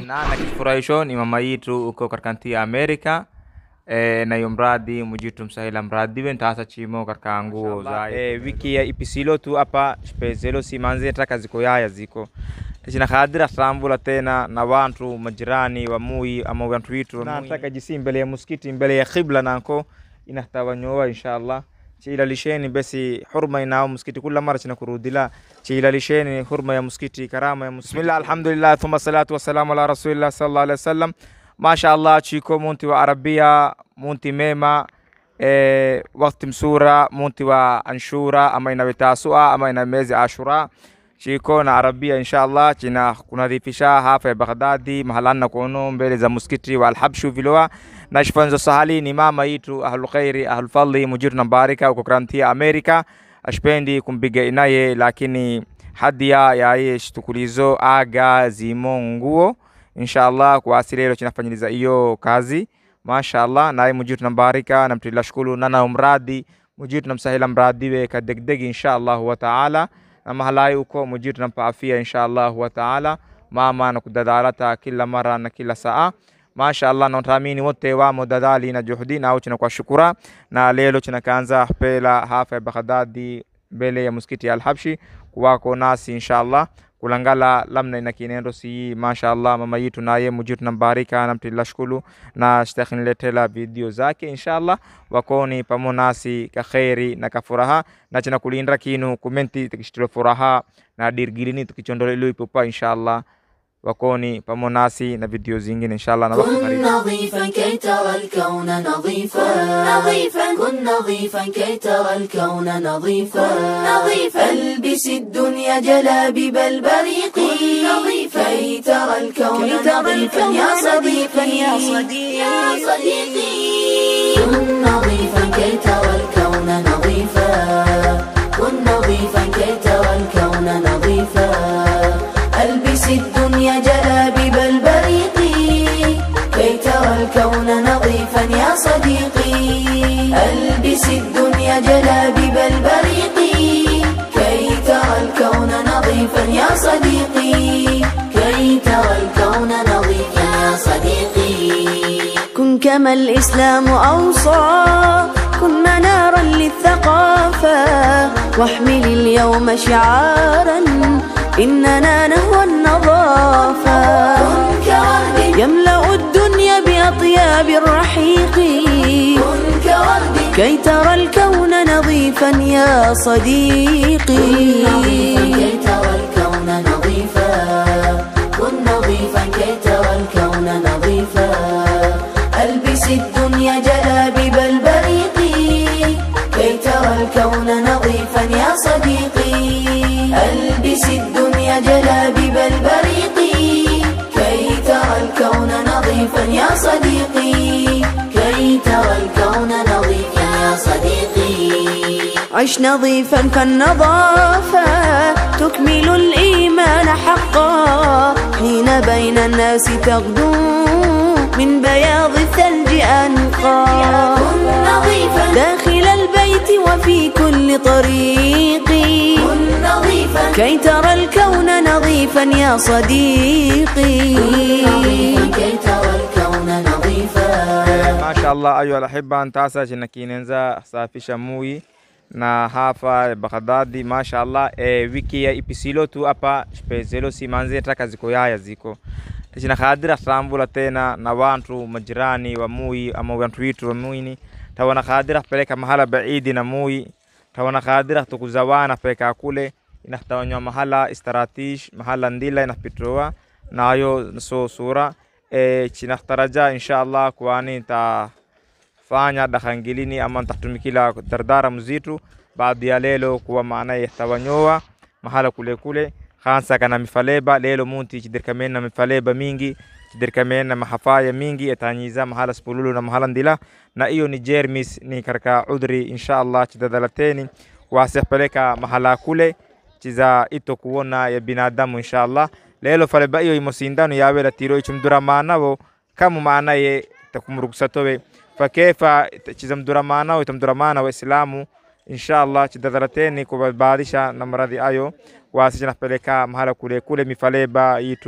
na kifurahisho ni mama yetu huko katika nchi ya Amerika. Na hiyo mradi mjitu msahila mradi wentasa chimo katika nguo za wiki ya ipisilo tu hapa spezelo simanze taka ziko yaya ziko tena khadira sambula tena na watu majirani wa mui ama watu wetu nataka jisi mbele ya msikiti mbele ya qibla nako inahtawanyoa inshallah chila lisheni basi hurma inao msikiti kila mara tunakurudila chila lisheni hurma ya msikiti karama ya bismillah alhamdulillah thumma salatu wassalamu ala rasulillah sallallahu alaihi wasallam. Mashallah chiko munti wa Arabia munti mema wakati msura munti wa Anshura ama ina Tasua ama ina mezi Ashura chiko na Arabia inshallah china kunadhifisha hapa ya Baghdadi mahalana kuono mbele za msikiti wa Al-Habshu viloa na shifanzo sahali ni mama yitu ahlul khairi ahlul fadli mujiru na baraka uko krantia Amerika ashpendi kumbiga inaye lakini hadia ya yeye shtukulizo aga zimonguo inshallah kwa asilelo tunafanyiliza hiyo kazi mashallah naye mujitu na baraka na mtila shukuru na mradi mujitu na msahila mradi we kadegdegi inshallah wa ta'ala na mahalai uko mujitu na afia inshallah wa ta'ala mama na kudadalata kila mara na kila saa mashallah na tuamini wote wa mudadali na juhudi na uchi na kwa shukura na lelo tunakaanza pela hafa ya Baghdadi mbele ya msikiti Al-Habshi kuwako nasi inshallah kulangala lamna inakinendo si mashallah mama yitu naye mujitu na baraka na mtila shukuru na shtakhinletela video zake inshallah wakoni pamo nasi ka khairi na ka furaha na china kulinda kinu komenti tukishitolo furaha na dirgilini tukichondolelo ipopa inshallah وكوني بمناسي نفيديو زينجين إن شاء الله كن نظيفا كي ترى الكون نظيفا كن نظيفا كي ترى الكون نظيفا البس الدنيا جلابيب البريق كي ترى الكون نظيفا يا صديقي كن نظيفا كي ترى الكون نظيفا كن نظيفا كي ترى الكون نظيفا البس الدنيا جلابيب البريق كي ترى الكون نظيفا يا صديقي البس الدنيا جلابيب البريق كي ترى الكون نظيفا يا صديقي كي ترى الكون نظيفا يا صديقي كن كما الإسلام أوصى كن منارا للثقافة واحمل اليوم شعارا إننا نهوى النظافة يملأ الدنيا بأطياب الرحيق كي ترى الكون نظيفا يا صديقي كي ترى الكون نظيفا كن نظيفا كي ترى الكون نظيفا البس الدنيا جلابيب البريق كي ترى الكون نظيفا يا صديقي البس الدنيا جلابيب البريق كي ترى الكون نظيفا يا صديقي كي ترى الكون نظيفا يا صديقي عش نظيفا فالنظافة تكمل الإيمان حقا حين بين الناس تغدو من بياض الثلج أنقى كن نظيفا داخل البيت وفي كل طريق كن نظيفا كي ترى الكون نظيفا يا صديقي كي ترى الكون نظيفا ما شاء الله أيها الأحبة أنتاسا جنكيننزا صافي شموي na hapa Baghdadi mashallah wiki ya ipisilo tu hapa spezelo simanze taka ziko yaya ziko tena khadira sambula tena na watu majirani wa mui ama watu wetu wa muini tawana khadira peleka mahala baidi na mui tawana khadira tukuzawana peka kule inahtawanyo mahala istaratish mahala ndila inapitroa nayo so sura chinahtaraja inshallah kwani ta fanya dakhangilini ama tatumikila dardara mzitu baadhi ya lelo kwa maana yahtawanyoa mahala kule khansa kana mifaleba lelo munti chidirkamena mifaleba mingi chidirkamena mahafaya mingi etanyiza mahala spululu na mahala ndila na hiyo ni jermis ni karaka udri inshallah chidadalateni wasipeleka mahala kule chiza ito kuona ya binadamu inshallah lelo faleba hiyo imosindano yawe la tiro ichumdura maana wo kama maana ye takumruksatowe fakefa chizamdura maana wo itamdura maana wa islamu inshallah chidadalateni kubadisha na maradhi ayo wasijana peleka mahala kule mifaleba yitu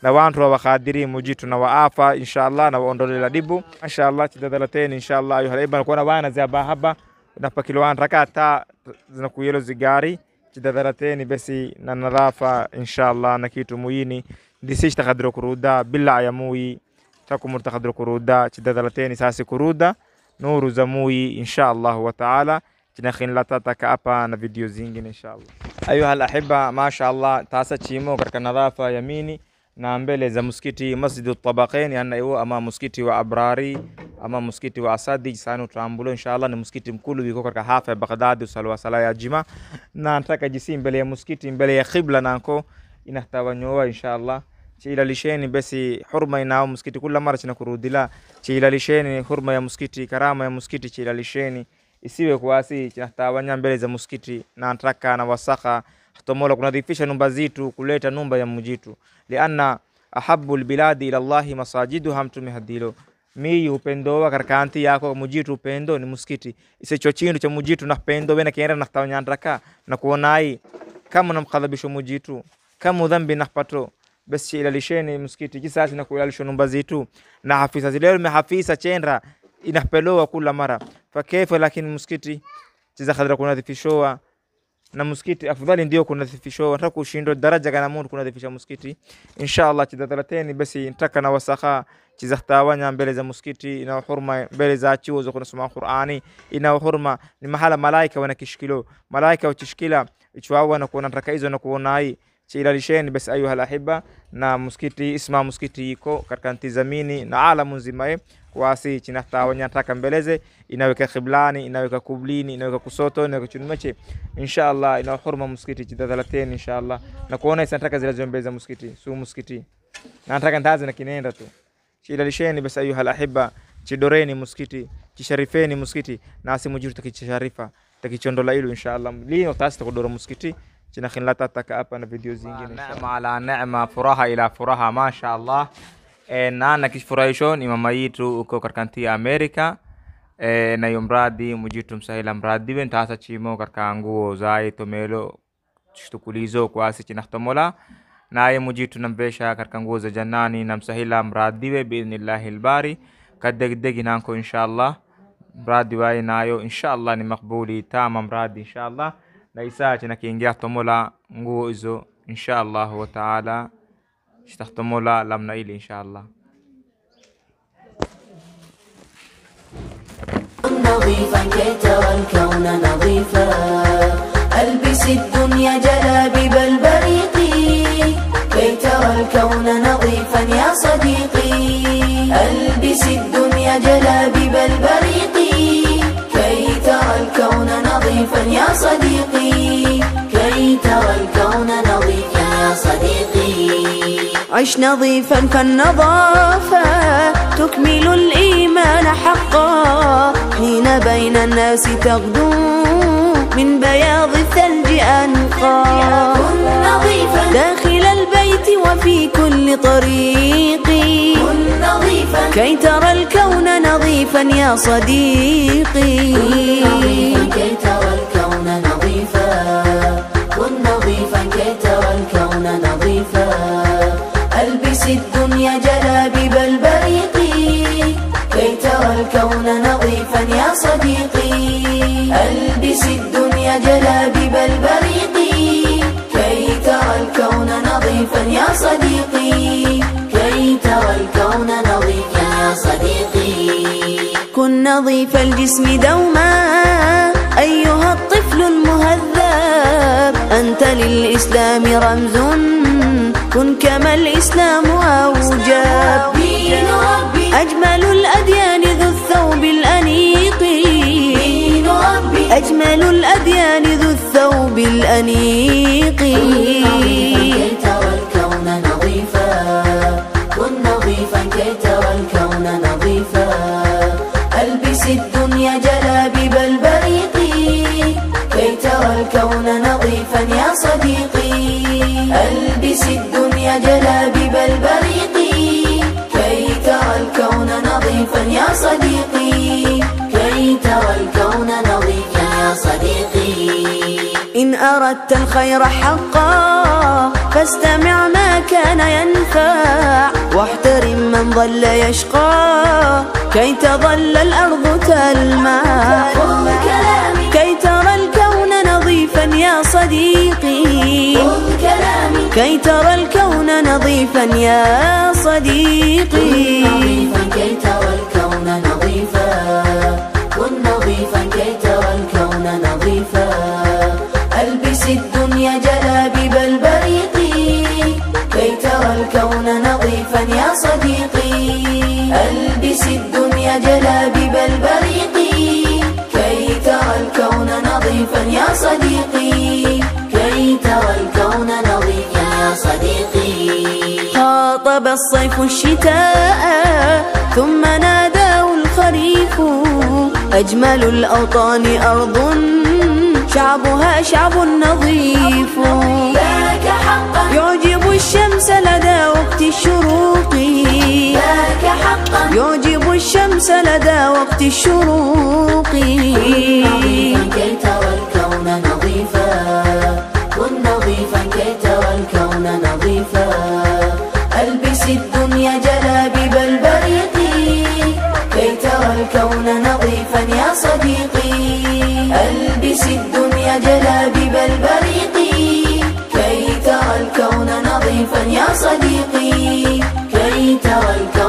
na wantu wa khadiri mujitu na waafa inshallah na waondolela dibu inshallah tidadalateni inshallah ayuha ibn kuna wana za bahaba na pakiloan rakata zinakuyelo zigari tidadalateni basi na narafa inshallah na kitu muini disish takadro kuruda billa ayamui takumur takadro kuruda tidadalateni sasi kuruda nuru zamui inshallah wa ta'ala tinakhin latataka hapa na video zingine inshallah ayuha alahibba mashaallah taasa chimo katika narafa yamini na mbele za msikiti Masjidut Tabaqain yana iwo ama msikiti wa Abrari ama msikiti wa Asadi sana tuambulo inshallah ni msikiti mkulu wiko katika hafa ya Baghdad usalwa sala ya jima na nataka jisi mbele ya msikiti mbele ya qibla nako inahtawanyoa inshallah chila lisheni basi hurma inao msikiti kila mara chinakurudila chila lisheni hurma ya msikiti karama ya msikiti chila lisheni isiwe kuasi chinatawanya mbele za msikiti na nataka na wasaka hatomola kunadhifisha numba zitu kuleta numba ya mujitu lianna ahabbu albiladi ila Allah masajiduha mtume hadilo mi upendowa karkanti yako mujitu upendo ni msikiti isicho chindu cha mujitu na pendo bena kienda na tawanya ndraka na kuonai kama namkadhabisho mujitu kama dhambi napato basi ila lisheni msikiti kisasi na kulalisho numba zitu na hafisa zileo mehafisa chendra inahpelowa kula mara fakaifa lakini msikiti chiza khadra kunadhifishowa na msikiti afadhali ndio kunadhifishowa nataka kushindo daraja kana Mungu kunadhifisha msikiti inshallah tidadalateni basi nataka na wasakha chizahtawanya mbele za msikiti ina hurma mbele za chuo za kunasoma Qur'ani ina hurma ni mahala malaika wanakishikilo malaika uchishikila ichwawa na kuona nataka hizo na kuonai chila lisheni basi ayuha alahibba na msikiti isma msikiti iko katika ntizamini na alamu nzima kuasi chinatawanya nataka mbeleze inaweka qiblani inaweka kublini inaweka kusoto inaweka chunumeche inshallah ina hurma msikiti chidadalateni inshallah na kuona nataka zile mbele za msikiti su msikiti na nataka ndaze na kinenda tu chila lisheni basi ayuha alahibba chidoreni msikiti chisharifeni msikiti na asimujiru takicharifa takichondola hilo inshallah leo tasta kudoro msikiti chinakhin latataka hapa na video zingine neema ala neema furaha ila furaha mashaallah na nakifurahisho ni mama yetu uko katika Amerika na yomradi mujitu msahila mradi ben taasa chimo katika nguo zai tomelo shtukulizo kwasi chinahtomola naye mujitu nambesha katika nguo za jannani na msahila mradi we biidhnillah albari kadegdegi nanko inshallah mradi wa nayo inshallah ni makbuli tama mradi inshallah na isa chinakiingia tomola nguo hizo inshallah wa ta'ala اشتختمولا لمنا إلي إن شاء الله نظيفا كي ترى الكون نظيفا ألبس الدنيا جلابيب البريق كي ترى الكون نظيفا يا صديقي ألبس الدنيا جلابيب البريق كي ترى الكون نظيفا يا صديقي كي ترى الكون نظيفا يا صديقي عش نظيفا فالنظافة تكمل الإيمان حقا حين بين الناس تغدو من بياض الثلج أنقا كن نظيفا داخل البيت وفي كل طريق كن نظيفا كي ترى الكون نظيفا يا صديقي كن نظيفا كي ترى الكون نظيفا كن نظيفا كي ترى الكون نظيفا ألبس الدنيا جلابيب البريق كي ترى الكون نظيفا يا صديقي ألبس الدنيا جلابيب البريق كي ترى الكون نظيفا يا صديقي كي ترى الكون نظيفا يا صديقي كن نظيف الجسم دوما أيها الطفل المهذب أنت للإسلام رمز كن كما الإسلام أوجب دين ربي أجمل الأديان ذو الثوب الأنيق دين ربي أجمل الأديان ذو الثوب الأنيق كي ترى الكون نظيفا كن نظيفا كي ترى الكون نظيفا ألبس الدنيا جلابيب البريق كي ترى الكون نظيفا يا صديقي ألبس الدنيا جلابيب البريق كي ترى الكون نظيفا يا صديقي كي ترى الكون نظيفا يا صديقي إن أردت الخير حقا فاستمع ما كان ينفع، واحترم من ظل يشقى كي تظل الأرض تلمع. خذ كلامي كي ترى الكون نظيفا يا صديقي، خذ كلامي كي ترى الكون نظيفا يا صديقي. كن نظيفا كي ترى الكون نظيفا، كن نظيفا كي ترى الكون نظيفا. ألبس الدنيا جلابيب البريق كي ترى الكون نظيفا يا صديقي. ألبس الدنيا جلابيب البريق كي ترى الكون نظيفا يا صديقي، كي ترى الكون نظيفا يا صديقي. خاطب الصيف الشتاء ثم ناداه الخريف، أجمل الأوطان أرض شعبها شعب نظيف. ذاك حقا يعجب الشمس لدى وقت الشروق، ذاك حقا يعجب الشمس لدى وقت الشروق. كن نظيفا كي ترى الكون نظيفا، كن نظيفا كي ترى الكون نظيفا. ألبس الدنيا جلابيب البريق كي ترى الكون نظيفا يا صديقي. ألبس الدنيا جلابيب البريق كي ترى الكون نظيفا يا صديقي، كي ترى الكون